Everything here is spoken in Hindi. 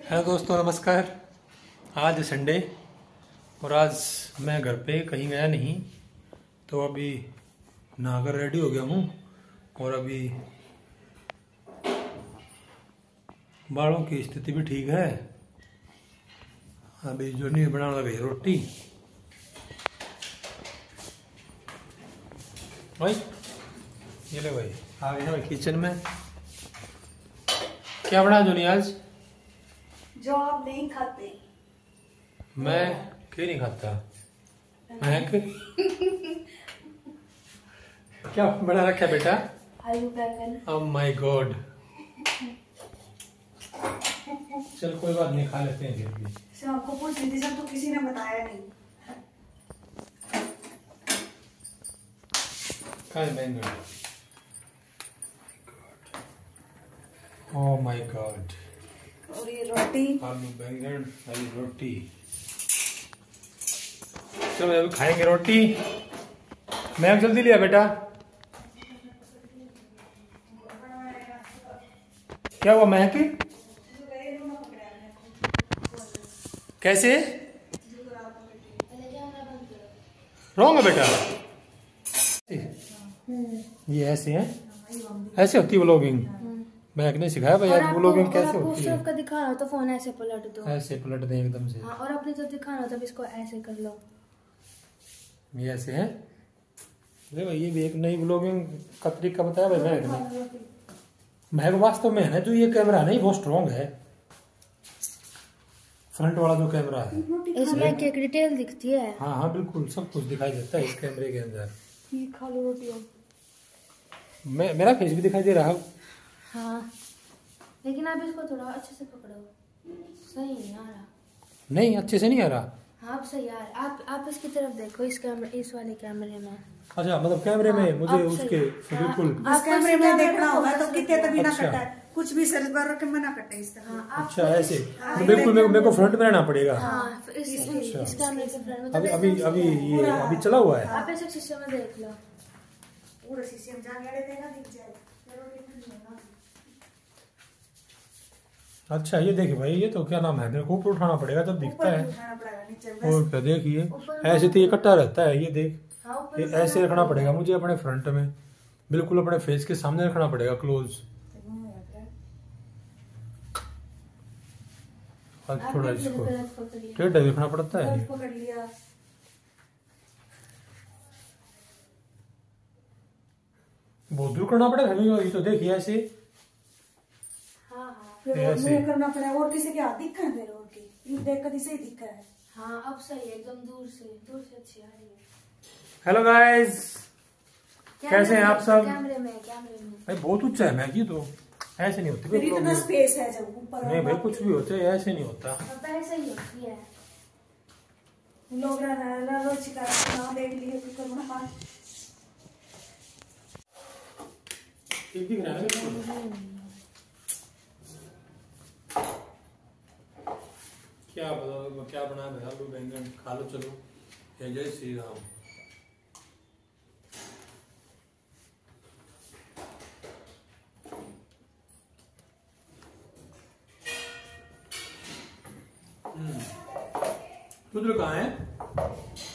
हेलो दोस्तों, नमस्कार। आज संडे और आज मैं घर पे कहीं गया नहीं, तो अभी नहाकर रेडी हो गया हूँ और अभी बालों की स्थिति भी ठीक है। अभी जो नहीं बनाने लगे रोटी भाई, ये ले भाई आ गए हैं किचन में। क्या बना जोनी आज? जो आप नहीं खाते। मैं क्यों नहीं खाता? महक क्या बना रखा है बेटा? आलू बैंगन। Oh my god. चल कोई बात नहीं, खा लेते हैं फिर भी। सर आपको पूछ रही थी सर, तो किसी ने बताया नहीं। खा बैंगन। Oh my god. और ये रोटी, आलू बैंगन हरी रोटी। चलो अभी खाएंगे रोटी। मैं जल्दी लिया बेटा। क्या हुआ महक? कैसे रॉन्ग है बेटा? ये ऐसे है, ऐसे होती है व्लॉगिंग। महक ने सिखाया भाई आज व्लॉगिंग कैसे होती है। का दिखाना हो तो फोन ऐसे पलट दो, ऐसे पलट दें एकदम से। हाँ, और अपने जब दिखाना हो तब इसको ऐसे कर लो। ये ऐसे है। अरे भाई ये भी एक नई व्लॉगिंग का तरीका बताया भाई महक ने। महक वास्तव में है ना, जो ये कैमरा है ना, ये बहुत स्ट्रॉन्ग है। फ्रंट वाला जो कैमरा है इसमें केक डिटेल दिखती है। हाँ हाँ बिल्कुल, सब कुछ दिखाई देता है इस कैमरे के अंदर। ये खा लो रोटी अब। मेरा फेस भी दिखाई दे रहा है। हाँ, लेकिन आप इसको थोड़ा अच्छे से पकड़ो। सही नहीं आ रहा। नहीं, अच्छे से नहीं आ रहा। हाँ अब सही आ रहा। आप इसकी तरफ देखो, इस कैमरे, इस वाले कैमरे में। अच्छा, मतलब कैमरे में मुझे अब उसके बिल्कुल इस कैमरे में देखना होगा तो कितने तभी ना अच्छा। कटा है, कुछ भी सर बार रख में ना कटे इस तरह। हाँ, अच्छा ऐसे तो बिल्कुल मेरे को फ्रंट में रहना पड़ेगा। हाँ, इस कैमरे के फ्रंट में। अभी अभी अभी ये अभी चला हुआ है। आप ऐसे शीशे में देख लो। पूरा शीशे में जाने वाले थे ना, दिख जाए। अच्छा ये देखिए भाई, ये तो क्या नाम है, मेरे को ऊपर उठाना पड़ेगा तब दिखता है। उठाना पड़ेगा नीचे। और क्या, देखिए ऐसे तो ये कट्टा रहता है, ये देख। हाँ, ऊपर ये ऐसे रखना पड़ेगा मुझे अपने फ्रंट में, बिल्कुल अपने फेस के सामने रखना पड़ेगा क्लोज। और थोड़ा इसको टेढ़ा देखना पड़ता है। पकड़ लिया। बहुत दूर करना पड़ेगा ये तो, देखिए ऐसे। हाँ हाँ फिर ऐसे। मुंह करना पड़ेगा। और किसी के हाथ दिखा है मेरे, और की देख कर इसे दिखा है। हाँ, अब सही है, एकदम दूर से अच्छी आ रही है। हेलो गाइस, कैसे हैं आप सब? कैमरे में भाई बहुत ऊंचा है मैगी, तो ऐसे नहीं होती फिर इतना स्पेस है जब ऊपर। नहीं भाई, कुछ भी होता है ऐसे नहीं होता। अब ऐसे ही होती है। लोग रोज शिकायत ना देख लिए तो करना पास। ठीक दिख रहा है ना? क्या बताओ क्या बना है? आलू बैंगन खा लो चलो। जय श्री राम। रुद्र कहाँ है?